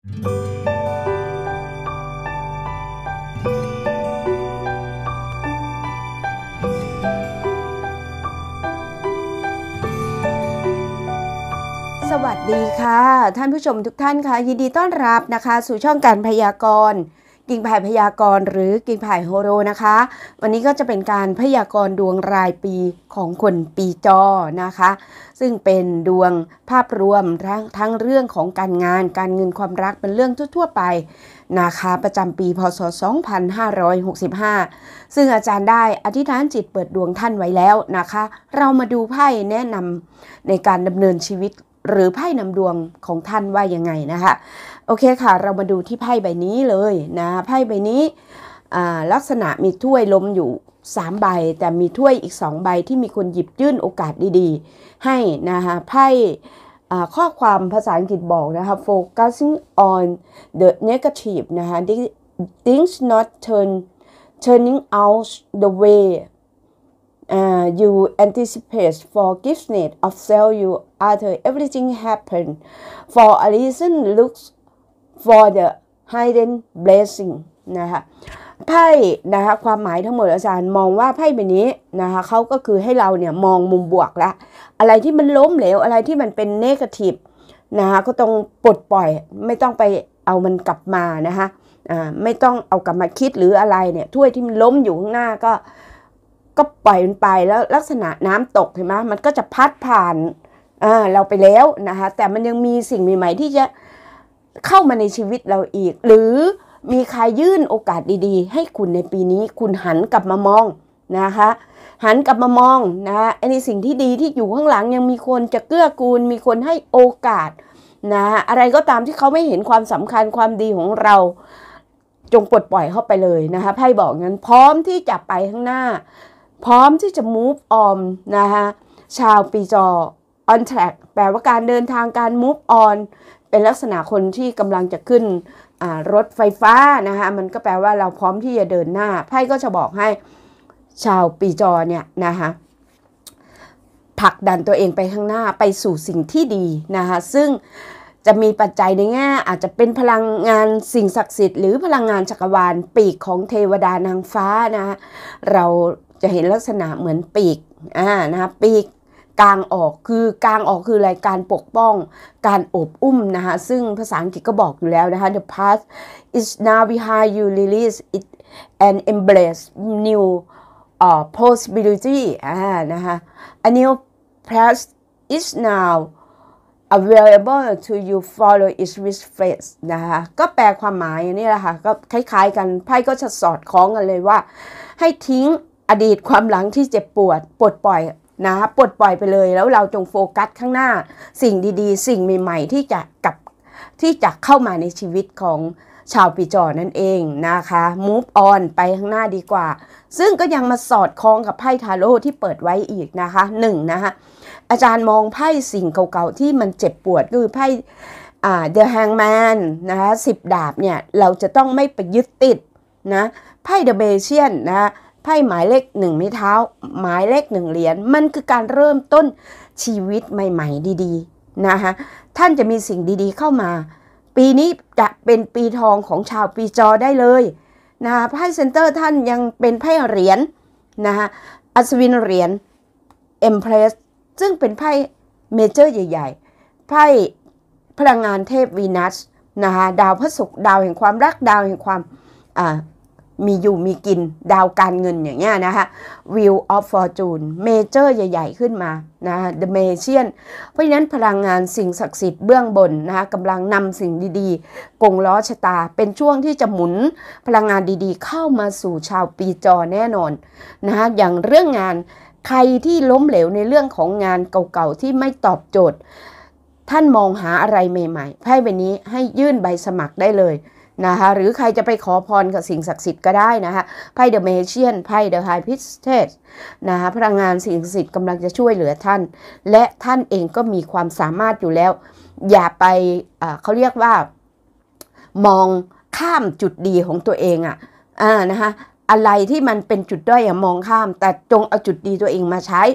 สวัสดีค่ะท่านผู้ชมทุกท่านค่ะยินดีต้อนรับนะคะสู่ช่องการพยากรณ์กิ่งไผ่พยากรณ์หรือกิ่งไผ่โฮโรนะคะวันนี้ก็จะเป็นการพยากรณ์ดวงรายปีของคนปีจอนะคะซึ่งเป็นดวงภาพรวมทั้งเรื่องของการงานการเงินความรักเป็นเรื่องทั่วๆไปนะคะประจำปีพศ 2565 ซึ่งอาจารย์ได้อธิษฐานจิตเปิดดวงท่านไว้แล้วนะคะเรามาดูไพ่แนะนำในการดำเนินชีวิตหรือไพ่นำดวงของท่านว่ายังไงนะคะโอเคค่ะเรามาดูที่ไพ่ใบนี้เลยนะไพ่ใบนี้ลักษณะมีถ้วยล้มอยู่3ใบแต่มีถ้วยอีก2ใบที่มีคนหยิบยื่นโอกาสดีๆให้นะคะไพ่ข้อความภาษาอังกฤษบอกนะคะ focusing on the negative นะคะ things not turning out the way you anticipate forgiveness of self you after everything happen for a reason looks for the hidden blessing นะคะไพ่นะคะความหมายทั้งหมดอาจารย์มองว่าไพ่ใบนี้นะคะเขาก็คือให้เราเนี่ยมองมุมบวกละอะไรที่มันล้มเหลวอะไรที่มันเป็นเนกาทีฟนะคะก็ต้องปลดปล่อยไม่ต้องไปเอามันกลับมานะคะไม่ต้องเอากลับมาคิดหรืออะไรเนี่ยถ้วยที่มันล้มอยู่ข้างหน้าก็ปล่อยมันไปแล้วลักษณะน้ำตกเห็นไหมมันก็จะพัดผ่านเราไปแล้วนะคะแต่มันยังมีสิ่งใหม่ๆที่จะเข้ามาในชีวิตเราอีกหรือมีใครยื่นโอกาสดีๆให้คุณในปีนี้คุณหันกลับมามองนะคะหันกลับมามองนะในสิ่งที่ดีที่อยู่ข้างหลังยังมีคนจะเกื้อกูลมีคนให้โอกาสนะอะไรก็ตามที่เขาไม่เห็นความสำคัญความดีของเราจงปลดปล่อยเข้าไปเลยนะคะไพ่บอกงั้นพร้อมที่จะไปข้างหน้าพร้อมที่จะ move on นะคะชาวปีจอ on track แปลว่าการเดินทางการ move on เป็นลักษณะคนที่กำลังจะขึ้นรถไฟฟ้านะคะมันก็แปลว่าเราพร้อมที่จะเดินหน้าไพ่ก็จะบอกให้ชาวปีจอเนี่ยนะคะผลักดันตัวเองไปข้างหน้าไปสู่สิ่งที่ดีนะคะซึ่งจะมีปัจจัยในแง่อาจจะเป็นพลังงานสิ่งศักดิ์สิทธิ์หรือพลังงานจักรวาลปีกของเทวดานางฟ้านะคะเราจะเห็นลักษณะเหมือนปีกนะคะปีกกางออกคือกางออกคืออะไรการปกป้องการโอบอุ้มนะคะซึ่งภาษาอังกฤษก็บอกอยู่แล้วนะคะ the past is now behind you release it and embrace new possibility นะคะ a new path is now available to you follow its with faith นะคะก็แปลความหมายอย่างนี้แหละค่ะก็คล้ายๆกันไพ่ก็จะสอดคล้องกันเลยว่าให้ทิ้งอดีตความหลังที่เจ็บปวดปลดปล่อยนะคะปลดปล่อยไปเลยแล้วเราจงโฟกัสข้างหน้าสิ่งดีๆสิ่งใหม่ๆที่จะเข้ามาในชีวิตของชาวปีจอนั่นเองนะคะ move on ไปข้างหน้าดีกว่าซึ่งก็ยังมาสอดคล้องกับไพ่ทาโร่ที่เปิดไว้อีกนะคะนะคะอาจารย์มองไพ่สิ่งเก่าๆที่มันเจ็บปวดคือไพ่The Hangman นะคะ10 ดาบเนี่ยเราจะต้องไม่ไปยึดติดนะไพ่ The Magician นะไพ่หมายเลข1ไม้เท้าหมายเลข1เหรียญมันคือการเริ่มต้นชีวิตใหม่ๆดีๆนะคะท่านจะมีสิ่งดีๆเข้ามาปีนี้จะเป็นปีทองของชาวปีจอได้เลยนะคะไพ่เซนเตอร์ท่านยังเป็นไพ่เหรียญนะคะอัศวินเหรียญ Empress ซึ่งเป็นไพ่เมเจอร์ใหญ่ๆไพ่พลังงานเทพวีนัสนะคะดาวพฤหัสดาวแห่งความรักดาวแห่งความมีอยู่มีกินดาวการเงินอย่างเงี้ยนะคะ Wheel of Fortune เมเจอร์ใหญ่ๆขึ้นมานะ The Magician เพราะฉะนั้นพลังงานสิ่งศักดิ์สิทธิ์เบื้องบนนะคะกำลังนำสิ่งดีๆกงล้อชะตาเป็นช่วงที่จะหมุนพลังงานดีๆเข้ามาสู่ชาวปีจอแน่นอนนะคะอย่างเรื่องงานใครที่ล้มเหลวในเรื่องของงานเก่าๆที่ไม่ตอบโจทย์ท่านมองหาอะไรใหม่ๆไพ่ใบนี้ให้ยื่นใบสมัครได้เลยนะคะหรือใครจะไปขอพรกับสิ่งศักดิ์สิทธิ์ก็ได้นะคะไพ่ The Magician ไพ่ The High Priestess นะคะพลังงานสิ่งศักดิ์สิทธิ์กำลังจะช่วยเหลือท่านและท่านเองก็มีความสามารถอยู่แล้วอย่าไปเขาเรียกว่ามองข้ามจุดดีของตัวเองนะคะอะไรที่มันเป็นจุดด้อยอย่ามองข้ามแต่จงเอาจุดดีตัวเองมาใช้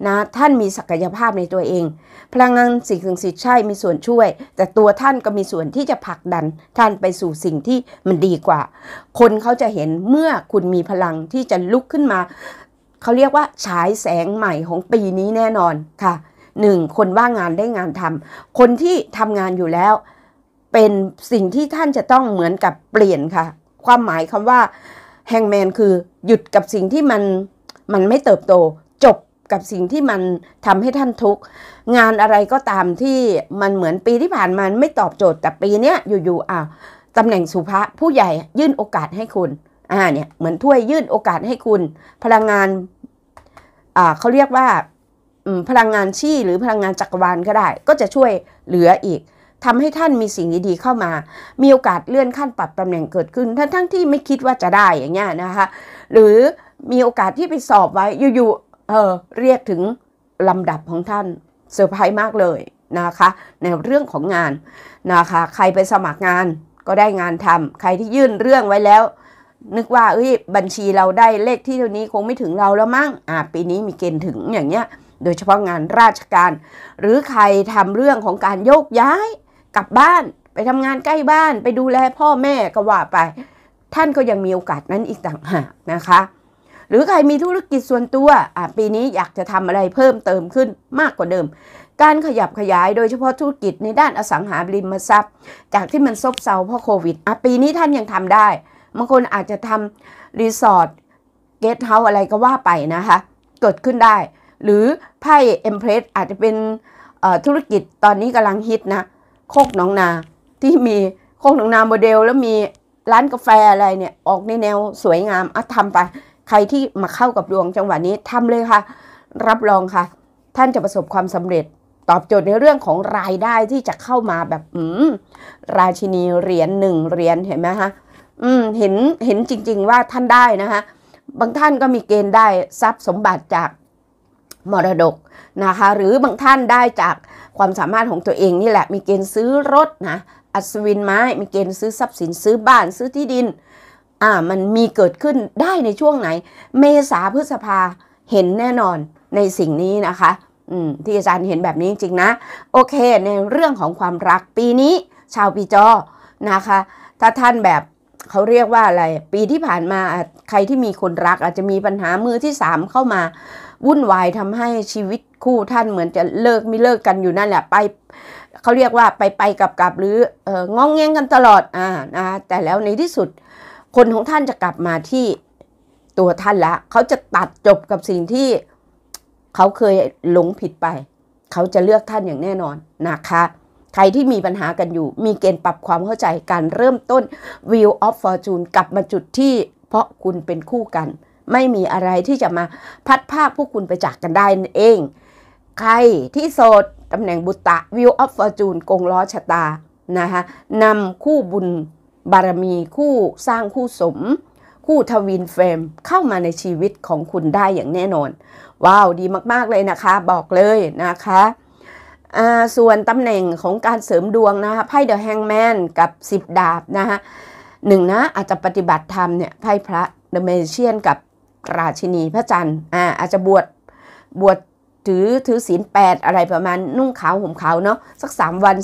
นะท่านมีศักยภาพในตัวเองพลังงานสิ่งศักดิ์สิทธิ์ใช่มีส่วนช่วยแต่ตัวท่านก็มีส่วนที่จะผลักดันท่านไปสู่สิ่งที่มันดีกว่าคนเขาจะเห็นเมื่อคุณมีพลังที่จะลุกขึ้นมาเขาเรียกว่าฉายแสงใหม่ของปีนี้แน่นอนค่ะ1คนว่างงานได้งานทำคนที่ทำงานอยู่แล้วเป็นสิ่งที่ท่านจะต้องเหมือนกับเปลี่ยนค่ะความหมายคำว่าแฮงแมนคือหยุดกับสิ่งที่มันไม่เติบโตจบกับสิ่งที่มันทำให้ท่านทุกข์งานอะไรก็ตามที่มันเหมือนปีที่ผ่านมาไม่ตอบโจทย์แต่ปีนี้อยู่ๆตำแหน่งสุภะผู้ใหญ่ยื่นโอกาสให้คุณเนี่ยเหมือนถ้วยยื่นโอกาสให้คุณพลังงานเขาเรียกว่าพลังงานชี่หรือพลังงานจักรวาลก็ได้ก็จะช่วยเหลืออีกทำให้ท่านมีสิ่งดีๆเข้ามามีโอกาสเลื่อนขั้นปรับตำแหน่งเกิดขึ้นทั้งที่ไม่คิดว่าจะได้อย่างเงี้ยนะคะหรือมีโอกาสที่ไปสอบไว้อยู่ๆเรียกถึงลำดับของท่านเซอร์ไพรส์มากเลยนะคะในเรื่องของงานนะคะใครไปสมัครงานก็ได้งานทำใครที่ยื่นเรื่องไว้แล้วนึกว่าบัญชีเราได้เลขที่เท่านี้คงไม่ถึงเราแล้วมั้งปีนี้มีเกณฑ์ถึงอย่างเงี้ยโดยเฉพาะงานราชการหรือใครทำเรื่องของการโยกย้ายกลับบ้านไปทำงานใกล้บ้านไปดูแลพ่อแม่ก็ว่าไปท่านก็ยังมีโอกาสนั้นอีกต่างหากนะคะหรือใครมีธุรกิจส่วนตัวปีนี้อยากจะทำอะไรเพิ่มเติมขึ้นมากกว่าเดิมการขยับขยายโดยเฉพาะธุรกิจในด้านอสังหาริมทรัพย์จากที่มันซบเซาเพราะโควิดปีนี้ท่านยังทำได้บางคนอาจจะทำรีสอร์ทเกสต์เฮาส์อะไรก็ว่าไปนะคะเกิดขึ้นได้หรือไพ่เอ็มเพรสอาจจะเป็นธุรกิจตอนนี้กำลังฮิตนะโคกหนองนาที่มีโคกหนองนาโมเดลแล้วมีร้านกาแฟอะไรเนี่ยออกในแนวสวยงามทำไปใครที่มาเข้ากับดวงจังหวะนี้ทำเลยค่ะรับรองค่ะท่านจะประสบความสำเร็จตอบโจทย์ในเรื่องของรายได้ที่จะเข้ามาแบบราชินีเหรียญ1 เหรียญเห็นไหมคะเห็นจริงๆว่าท่านได้นะคะบางท่านก็มีเกณฑ์ได้ทรัพย์สมบัติจากมรดกนะคะหรือบางท่านได้จากความสามารถของตัวเองนี่แหละมีเกณฑ์ซื้อรถนะอัศวินไม้มีเกณฑ์ซื้อทรัพย์สินซื้อบ้านซื้อที่ดินมันมีเกิดขึ้นได้ในช่วงไหนเมษาพฤษภาเห็นแน่นอนในสิ่งนี้นะคะที่อาจารย์เห็นแบบนี้จริงๆนะโอเคในเรื่องของความรักปีนี้ชาวปีจอนะคะถ้าท่านแบบเขาเรียกว่าอะไรปีที่ผ่านมาใครที่มีคนรักอาจจะมีปัญหามือที่3เข้ามาวุ่นวายทำให้ชีวิตคู่ท่านเหมือนจะเลิกไม่เลิกกันอยู่นั่นแหละไปเขาเรียกว่าไปกลับหรืององแงงกันตลอดนะแต่แล้วในที่สุดคนของท่านจะกลับมาที่ตัวท่านละเขาจะตัดจบกับสิ่งที่เขาเคยหลงผิดไปเขาจะเลือกท่านอย่างแน่นอนนะคะใครที่มีปัญหากันอยู่มีเกณฑ์ปรับความเข้าใจการเริ่มต้น Wheel of Fortune กลับมาจุดที่เพราะคุณเป็นคู่กันไม่มีอะไรที่จะมาพัดภาคพวกคุณไปจากกันได้นั่นเองใครที่โสดตำแหน่งบุตตะ Wheel of Fortune กงล้อชะตานะคะนำคู่บุญบารมีคู่สร้างคู่สมคู่ทวินเฟรมเข้ามาในชีวิตของคุณได้อย่างแน่นอนว้าวดีมากๆเลยนะคะบอกเลยนะคะส่วนตำแหน่งของการเสริมดวงนะคะไพ่เดอะแฮงแมนกับ10 ดาบนะคะนะอาจจะปฏิบัติธรรมเนี่ยไพ่พระเดอะเมจิเชียนกับราชินีพระจันทร์อาจจะบวชถือศีล8อะไรประมาณนุ่งขาวห่มขาวเนาะสัก3 วัน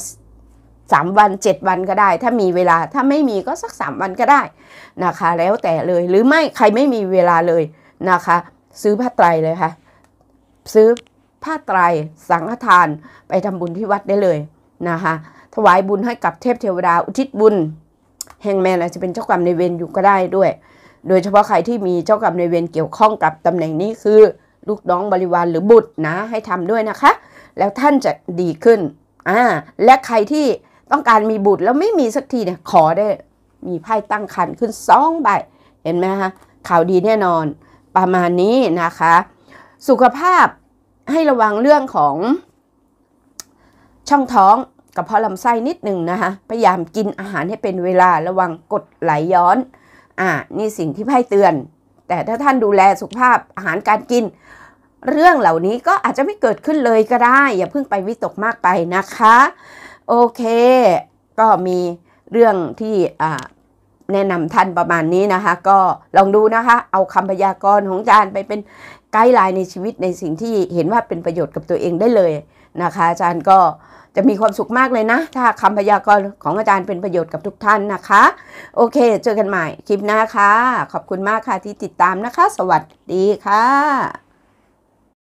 7 วันก็ได้ถ้ามีเวลาถ้าไม่มีก็สัก3 วันก็ได้นะคะแล้วแต่เลยหรือไม่ใครไม่มีเวลาเลยนะคะซื้อผ้าไตรเลยค่ะซื้อผ้าไตรสังฆทานไปทำบุญที่วัดได้เลยนะคะถวายบุญให้กับเทพเทวดาอุทิศบุญแฮงแมนอาจจะเป็นเจ้ากรรมนายเวรอยู่ก็ได้ด้วยโดยเฉพาะใครที่มีเจ้ากรรมนายเวรเกี่ยวข้องกับตำแหน่งนี้คือลูกน้องบริวารหรือบุตรนะให้ทำด้วยนะคะแล้วท่านจะดีขึ้นและใครที่ต้องการมีบุตรแล้วไม่มีสักทีเนี่ยขอได้มีไพ่ตั้งครรภ์ขึ้น2 ใบเห็นไหมคะข่าวดีแน่นอนประมาณนี้นะคะสุขภาพให้ระวังเรื่องของช่องท้องกระเพาะลำไส้นิดหนึ่งนะคะพยายามกินอาหารให้เป็นเวลาระวังกรดไหลย้อนนี่สิ่งที่ไพ่เตือนแต่ถ้าท่านดูแลสุขภาพอาหารการกินเรื่องเหล่านี้ก็อาจจะไม่เกิดขึ้นเลยก็ได้อย่าเพิ่งไปวิตกมากไปนะคะโอเคก็มีเรื่องที่แนะนำท่านประมาณนี้นะคะก็ลองดูนะคะเอาคำพยากรณ์ของอาจารย์ไปเป็นไกด์ไลน์ในชีวิตในสิ่งที่เห็นว่าเป็นประโยชน์กับตัวเองได้เลยนะคะอาจารย์ก็จะมีความสุขมากเลยนะถ้าคำพยากรณ์ของอาจารย์เป็นประโยชน์กับทุกท่านนะคะโอเคเจอกันใหม่คลิปหน้าค่ะขอบคุณมากค่ะที่ติดตามนะคะสวัสดีค่ะ